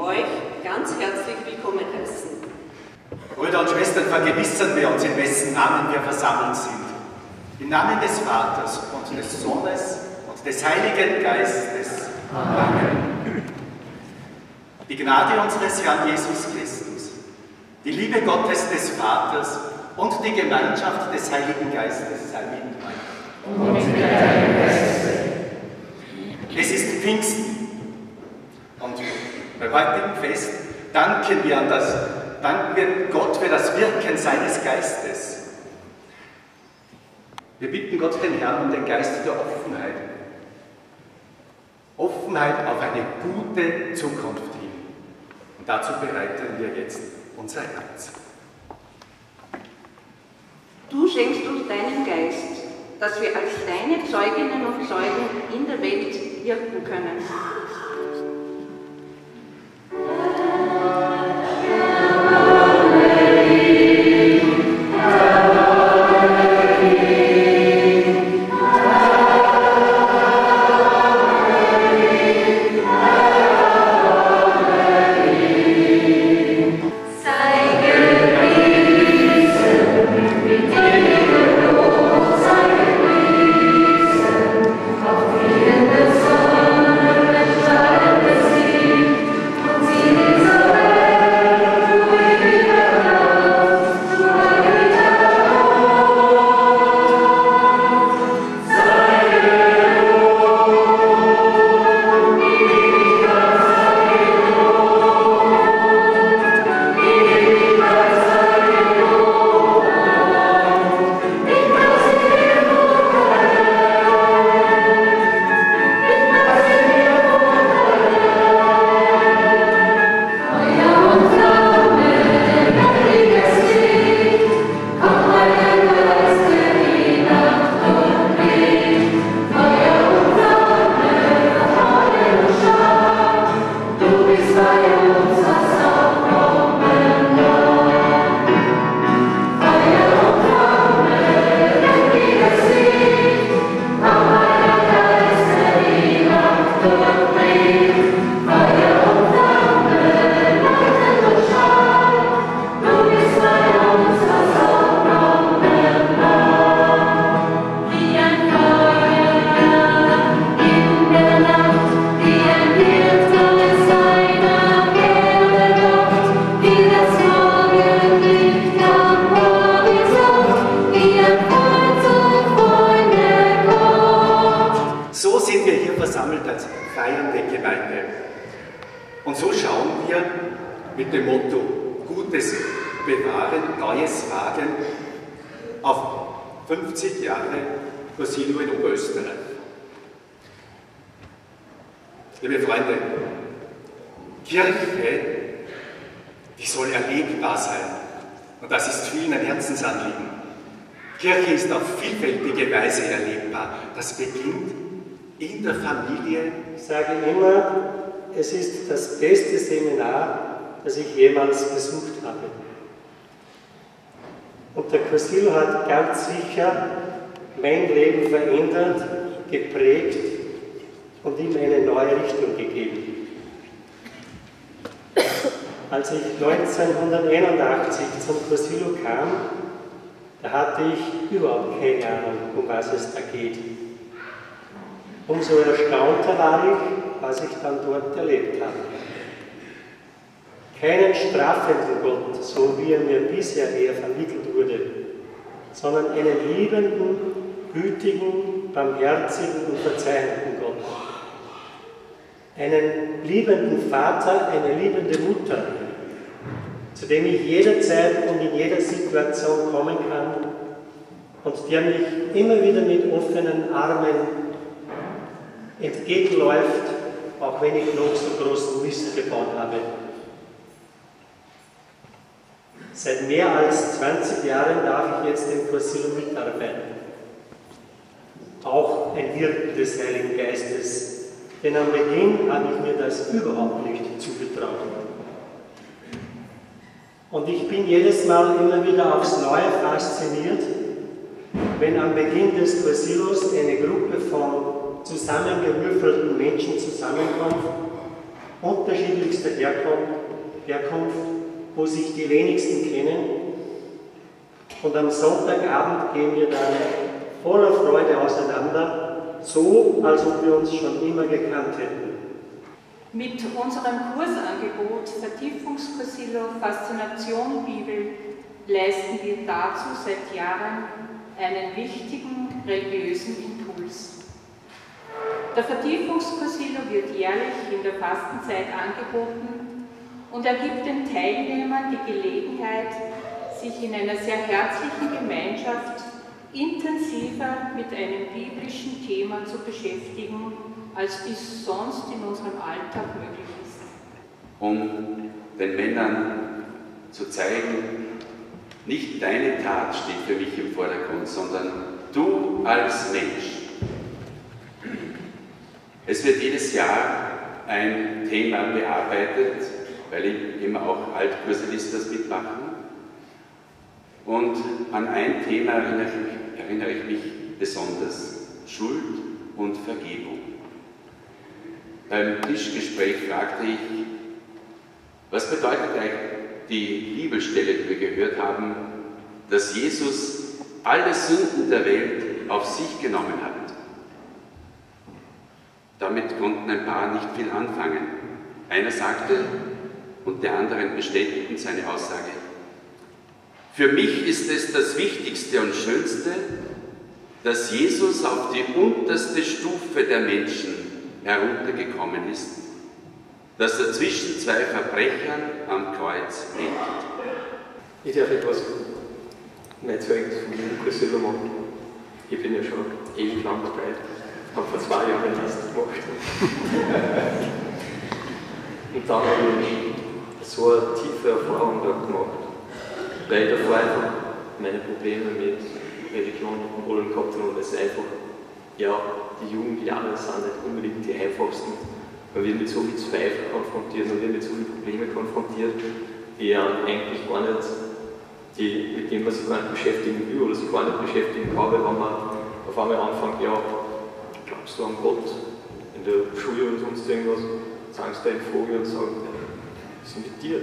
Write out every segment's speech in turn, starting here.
euch ganz herzlich willkommen heißen. Brüder und Schwestern, vergewissern wir uns, in wessen Namen wir versammelt sind. Im Namen des Vaters und des Sohnes und des Heiligen Geistes. Amen. Die Gnade unseres Herrn Jesus Christus, die Liebe Gottes des Vaters und die Gemeinschaft des Heiligen Geistes sei mit euch. Und mit deinem Geiste. Es ist Pfingsten und beim heutigen Fest danken wir Gott für das Wirken seines Geistes. Wir bitten Gott, den Herrn, um den Geist der Offenheit. Offenheit auf eine gute Zukunft hin. Und dazu bereiten wir jetzt unser Herz. Du schenkst uns deinen Geist, dass wir als deine Zeuginnen und Zeugen in der Welt wirken können. Und so schauen wir mit dem Motto Gutes bewahren, Neues wagen auf 50 Jahre Cursillo in Oberösterreich. Liebe Freunde, Kirche, die soll erlebbar sein. Und das ist vielen ein Herzensanliegen. Kirche ist auf vielfältige Weise erlebbar. Das beginnt in der Familie. Ich sage immer, es ist das beste Seminar, das ich jemals besucht habe. Und der Cursillo hat ganz sicher mein Leben verändert, geprägt und ihm eine neue Richtung gegeben. Als ich 1981 zum Cursillo kam, da hatte ich überhaupt keine Ahnung, um was es da geht. Umso erstaunter war ich, was ich dann dort erlebt habe. Keinen strafenden Gott, so wie er mir bisher eher vermittelt wurde, sondern einen liebenden, gütigen, barmherzigen und verzeihenden Gott. Einen liebenden Vater, eine liebende Mutter, zu dem ich jederzeit und in jeder Situation kommen kann und der mich immer wieder mit offenen Armen entgegenläuft, auch wenn ich noch so großen Mist gebaut habe. Seit mehr als 20 Jahren darf ich jetzt im Cursillo mitarbeiten. Auch ein Wirken des Heiligen Geistes, denn am Beginn habe ich mir das überhaupt nicht zugetraut. Und ich bin jedes Mal immer wieder aufs Neue fasziniert, wenn am Beginn des Cursillos eine Gruppe von zusammengewürfelten Menschen zusammenkommt unterschiedlichster Herkunft, wo sich die wenigsten kennen. Und am Sonntagabend gehen wir dann voller Freude auseinander, so als ob wir uns schon immer gekannt hätten. Mit unserem Kursangebot Vertiefungskursillo Faszination Bibel leisten wir dazu seit Jahren einen wichtigen religiösen Impuls. Der Vertiefungskursillo wird jährlich in der Fastenzeit angeboten und er gibt den Teilnehmern die Gelegenheit, sich in einer sehr herzlichen Gemeinschaft intensiver mit einem biblischen Thema zu beschäftigen, als dies sonst in unserem Alltag möglich ist. Um den Männern zu zeigen, nicht deine Tat steht für mich im Vordergrund, sondern du als Mensch. Es wird jedes Jahr ein Thema bearbeitet, weil ich immer auch Altkursilistas mitmache. Und an ein Thema erinnere ich mich besonders: Schuld und Vergebung. Beim Tischgespräch fragte ich, was bedeutet eigentlich die Bibelstelle, die wir gehört haben, dass Jesus alle Sünden der Welt auf sich genommen hat? Damit konnten ein paar nicht viel anfangen. Einer sagte, und der andere bestätigten seine Aussage: Für mich ist es das Wichtigste und Schönste, dass Jesus auf die unterste Stufe der Menschen heruntergekommen ist, dass er zwischen zwei Verbrechern am Kreuz hängt. Ich darf etwas mein Zeugnis von dem Kursillo machen. Ich bin ja schon ewig lang dabei. Ich habe vor 2 Jahren erst gemacht. Und dann habe ich so eine tiefe Erfahrung da gemacht, weil ich davor einfach meine Probleme mit Religion und Rollen gehabt habe und es einfach, ja, die Jugendjahre sind nicht unbedingt die einfachsten. Man wird mit so viel Zweifel konfrontiert, man wird mit so vielen Problemen konfrontiert, die eigentlich gar nicht, mit denen man sich gar nicht beschäftigen will oder sich gar nicht beschäftigen kann, weil wenn man auf einmal anfängt, ja, glaubst du an Gott in der Schule oder sonst irgendwas, sagen sie da in Vogel und sagen, was ist mit dir?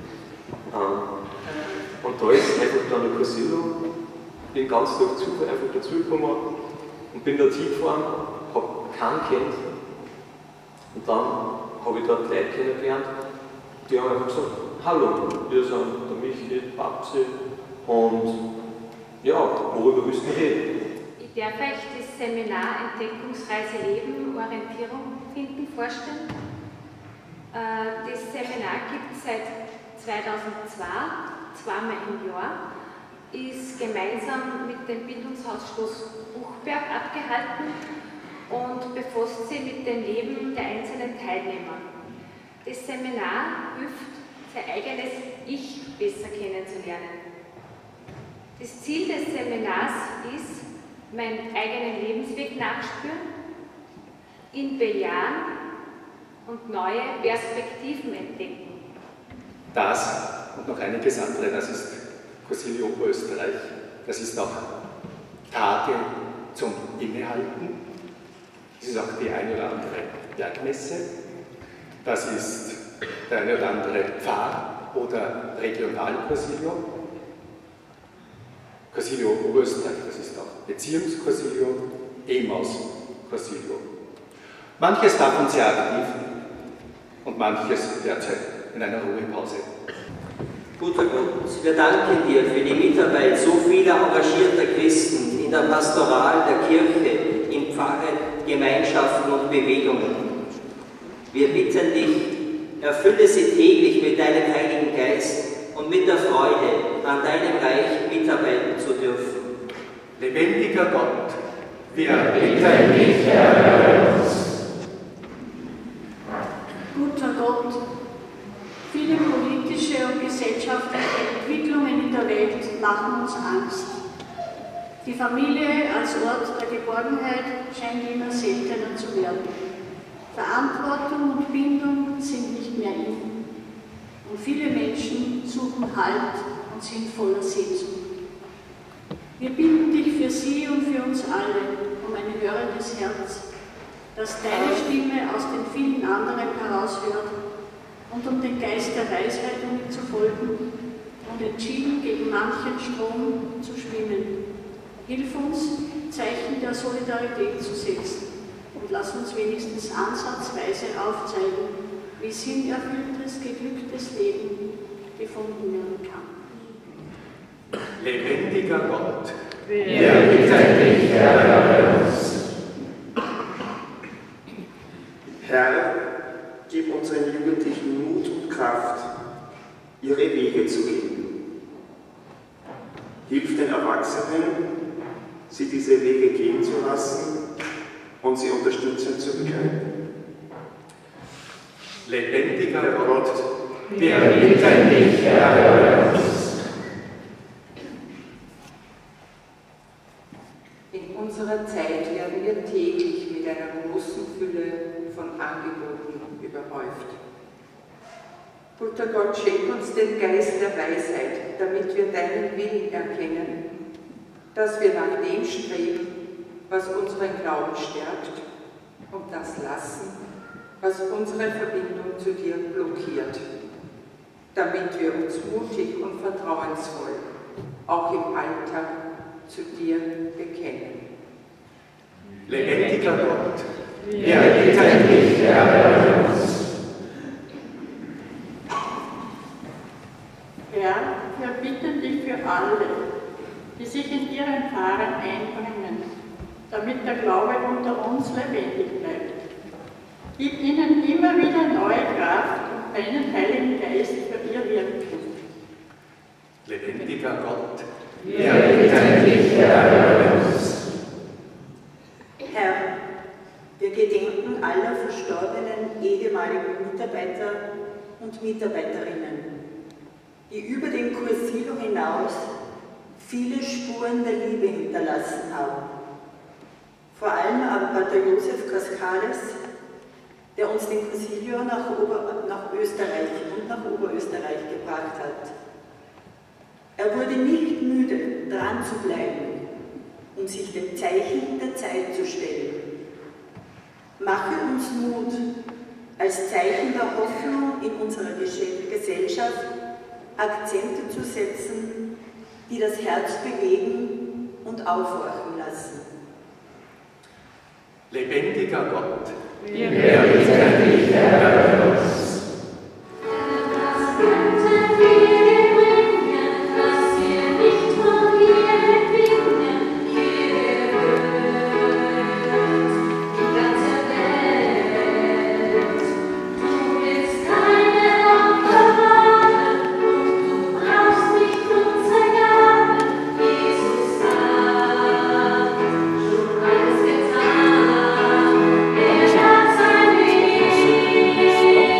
Und da ist einfach dann der Kursillo, den ganzen Tag Zufall einfach dazugekommen und bin dort hingefahren, habe keinen kennt. Und dann habe ich dort Leute kennengelernt, die haben einfach gesagt, hallo, wir sind der Michi, Babsi und ja, worüber willst du reden? Ich darf euch das Seminar Entdeckungsreise Leben, Orientierung finden vorstellen. Das Seminar gibt es seit 2002, zweimal im Jahr, ist gemeinsam mit dem Bildungshaus Buchberg abgehalten und befasst sich mit dem Leben der einzelnen Teilnehmer. Das Seminar hilft, sein eigenes Ich besser kennenzulernen. Das Ziel des Seminars ist, meinen eigenen Lebensweg nachspüren, ihn bejahen und neue Perspektiven entdecken. Das und noch einiges andere, das ist Cursillo Oberösterreich. Das ist auch Tage zum Innehalten. Das ist auch die eine oder andere Bergmesse. Das ist der eine oder andere Pfarr- oder Regionalcursillo. Cursillo Oberösterreich, das ist auch Beziehungscursillo, Emaus-Cursillo. Manches davon sehr aktiv und manches derzeit in einer Ruhepause. Guter Gott, wir danken dir für die Mitarbeit so vieler engagierter Christen in der Pastoral der Kirche, in Pfarre, Gemeinschaften und Bewegungen. Wir bitten dich, erfülle sie täglich mit deinem Heiligen Geist und mit der Freude, an deinem Reich mitarbeiten zu dürfen. Lebendiger Gott, wir bitten dich, erhöre uns. Guter Gott, viele politische und gesellschaftliche Entwicklungen in der Welt machen uns Angst. Die Familie als Ort der Geborgenheit scheint immer seltener zu werden. Verantwortung und Bindung sind nicht mehr in. Und viele Menschen suchen Halt und sind voller Sehnsucht. Wir bitten dich für sie und für uns alle um ein hörendes Herz, das deine Stimme aus den vielen anderen heraushört und um den Geist der Weisheit zu folgen und entschieden gegen manchen Strom zu schwimmen. Hilf uns, Zeichen der Solidarität zu setzen und lass uns wenigstens ansatzweise aufzeigen, wie sinnerfülltes, geglücktes Leben gefunden werden kann. Lebendiger Gott, wir bitten dich, erhöre uns. Herr, gib unseren Jugendlichen Mut und Kraft, ihre Wege zu gehen. Hilf den Erwachsenen, sie diese Wege gehen zu lassen und sie unterstützen zu begleiten. lebendiger Gott, wir bitten dich, erhöre uns. In unserer Zeit werden wir täglich mit einer großen Fülle von Angeboten überhäuft. Guter Gott, schenk uns den Geist der Weisheit, damit wir deinen Willen erkennen, dass wir nach dem streben, was unseren Glauben stärkt, und das lassen, was unsere Verbindung zu dir blockiert, damit wir uns mutig und vertrauensvoll auch im Alltag zu dir bekennen. lebendiger Gott, wir bitten dich, erhöre uns. Herr, wir bitten dich für alle, die sich in ihren Fahren einbringen, damit der Glaube unter uns lebendig bleibt. Gib ihnen immer wieder neue Kraft und deinen Heiligen Geist für ihr Wirken. lebendiger Gott, wir bitten dich, erhöre uns. Herr, wir gedenken aller verstorbenen ehemaligen Mitarbeiter und Mitarbeiterinnen, die über den Cursillo hinaus viele Spuren der Liebe hinterlassen haben. Vor allem aber Pater Josef Cascales, der uns den Cursillo nach Österreich und nach Oberösterreich gebracht hat. Er wurde nicht müde, dran zu bleiben und sich dem Zeichen der Zeit zu stellen. Mache uns Mut, als Zeichen der Hoffnung in unserer Gesellschaft Akzente zu setzen, die das Herz bewegen und aufhorchen lassen. lebendiger Gott, wir bitten dich, erhöre uns. Alles getan, er hat sein Weg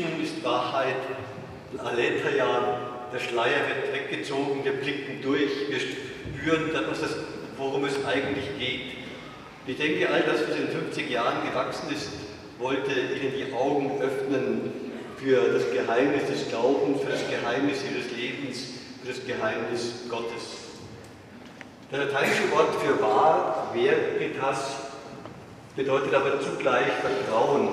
Inzwischen ist Wahrheit Aletheia, der Schleier wird weggezogen, wir blicken durch, wir spüren, worum es eigentlich geht. Ich denke, all das, was in 50 Jahren gewachsen ist, wollte Ihnen die Augen öffnen für das Geheimnis des Glaubens, für das Geheimnis Ihres Lebens, für das Geheimnis Gottes. Das lateinische Wort für wahr, veritas, bedeutet aber zugleich Vertrauen.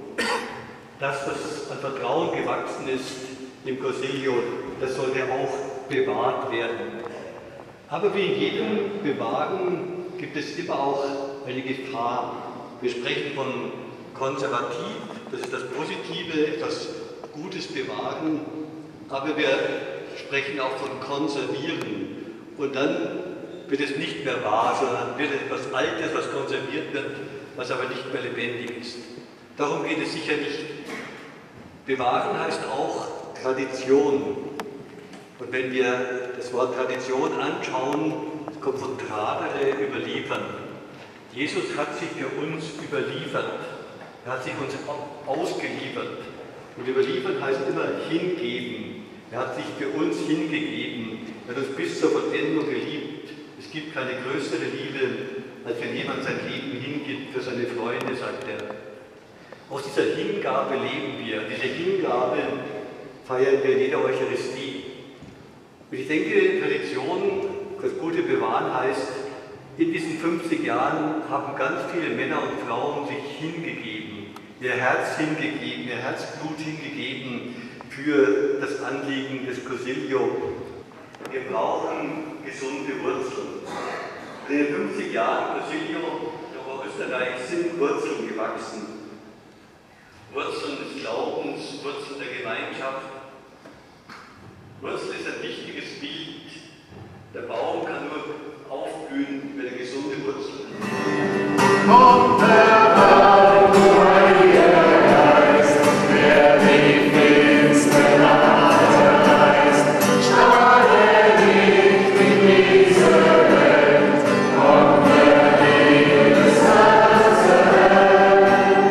Das, was an Vertrauen gewachsen ist im Cursilio, das sollte auch bewahrt werden. Aber wie in jedem Bewahren gibt es immer auch eine Gefahr. Wir sprechen von konservativ, das ist das Positive, etwas Gutes bewahren, aber wir sprechen auch von konservieren. Und dann wird es nicht mehr wahr, sondern wird etwas Altes, was konserviert wird, was aber nicht mehr lebendig ist. Darum geht es sicher nicht. Bewahren heißt auch Tradition. Und wenn wir das Wort Tradition anschauen, kommt von tradere, überliefern. Jesus hat sich für uns überliefert. Er hat sich uns ausgeliefert. Und überliefern heißt immer hingeben. Er hat sich für uns hingegeben. Er hat uns bis zur Vollendung geliebt. Es gibt keine größere Liebe, als wenn jemand sein Leben hingibt für seine Freunde, sagt er. Aus dieser Hingabe leben wir. Diese Hingabe feiern wir in jeder Eucharistie. Und ich denke, Tradition, das gute Bewahren heißt, in diesen 50 Jahren haben ganz viele Männer und Frauen sich hingegeben, ihr Herz hingegeben, ihr Herzblut hingegeben für das Anliegen des Cursilio. Wir brauchen gesunde Wurzeln. In den 50 Jahren Cursilio in Oberösterreich sind Wurzeln gewachsen. Wurzeln des Glaubens, Wurzeln der Gemeinschaft. Wurzel ist ein wichtiges Bild. Der Baum kann nur aufblühen, wenn er gesunde Wurzeln hat. Kommt heran, du Heiliger Geist, der die finsteren Nacht reißt, strahle Licht in diese Welt, komm der Liebe des Herzens hell.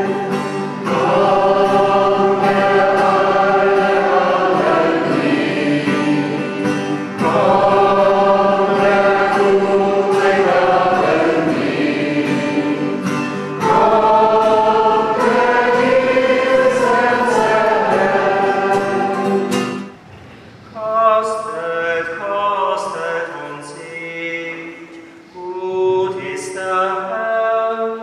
Komm der alle lieb, komm der gute Gaben lieb, komm der dieses Herz erhält. Kostet, kostet und seht, gut ist der Herr.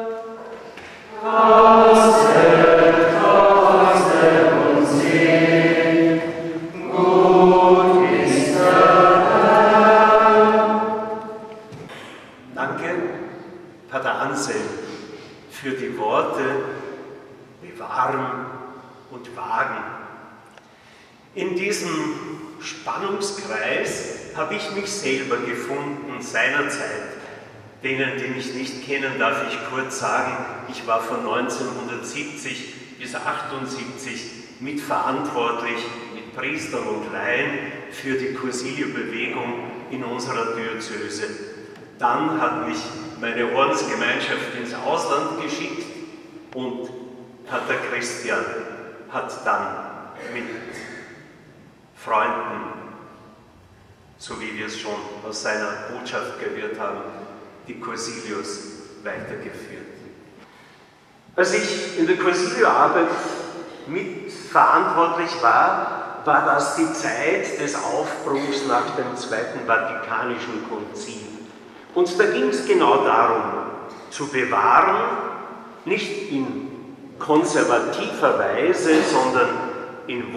Kostet, kostet und seht, gut ist der Herr. Danke, Pater Anselm, für die Worte bewahren und wagen. In diesem Spannungskreis habe ich mich selber gefunden seinerzeit. Denen, die mich nicht kennen, darf ich kurz sagen, ich war von 1970 bis 1978 mitverantwortlich mit Priestern und Laien für die Cursilio-Bewegung in unserer Diözese. Dann hat mich meine Ordensgemeinschaft ins Ausland geschickt und Pater Christian hat dann mit Freunden, so wie wir es schon aus seiner Botschaft gehört haben, die Cursilios weitergeführt. Als ich in der Cursilio-Arbeit mitverantwortlich war, war das die Zeit des Aufbruchs nach dem Zweiten Vatikanischen Konzil. Und da ging es genau darum, zu bewahren, nicht in konservativer Weise, sondern in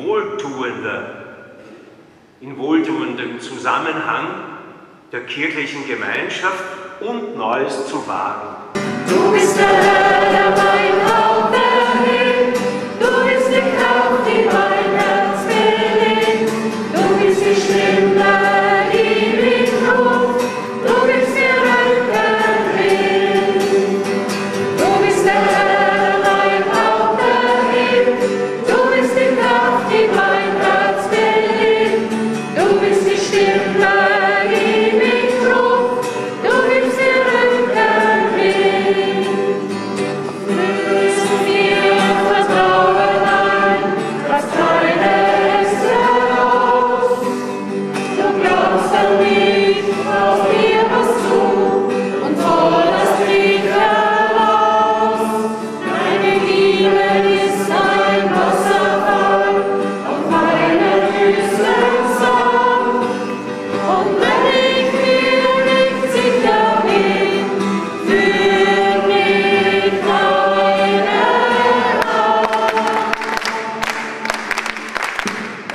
wohltuendem Zusammenhang der kirchlichen Gemeinschaft und Neues zu wagen. Du bist der Herr, der mein Haupt erhebt, du bist die Kraft, die mein Herz belebt, du bist die Stimme, die mich ruft, du bist der Retter hilft. Du bist der Herr, der mein Haupt erhebt, du bist die Kraft, die mein Herz belebt, du bist die Stimme, die mich ruft, du bist der Retter hilft.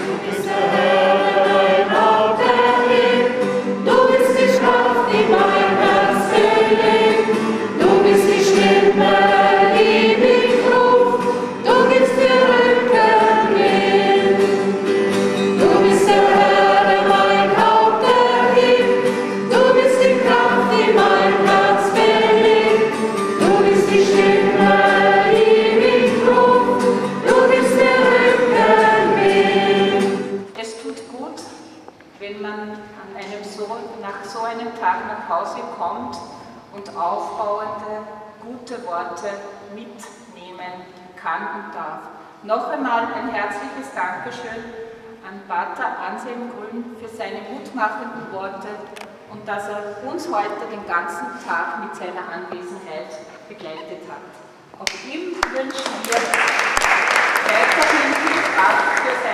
nach so einem Tag nach Hause kommt und aufbauende, gute Worte mitnehmen kann und darf. Noch einmal ein herzliches Dankeschön an Pater Anselm Grün für seine mutmachenden Worte und dass er uns heute den ganzen Tag mit seiner Anwesenheit begleitet hat. Auch ihm wünschen wir weiterhin viel Kraft für seine